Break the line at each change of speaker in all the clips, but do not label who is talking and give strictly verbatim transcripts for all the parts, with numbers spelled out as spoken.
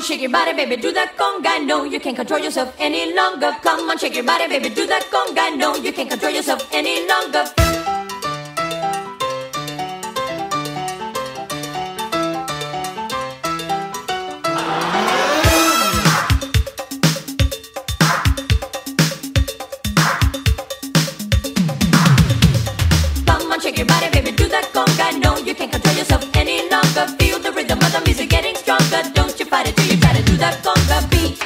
shake your body, baby, do that conga. No, you can't control yourself any longer. Come on, shake your body, baby, do that conga. No, you can't control yourself any longer. Come on, shake your body, baby, do that conga. No, you can't control yourself any longer. Feel the rhythm of the music getting stronger. Don't you fight it till you try to do that conga beat.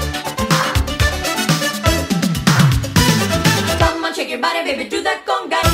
Shake your body, baby, do that conga.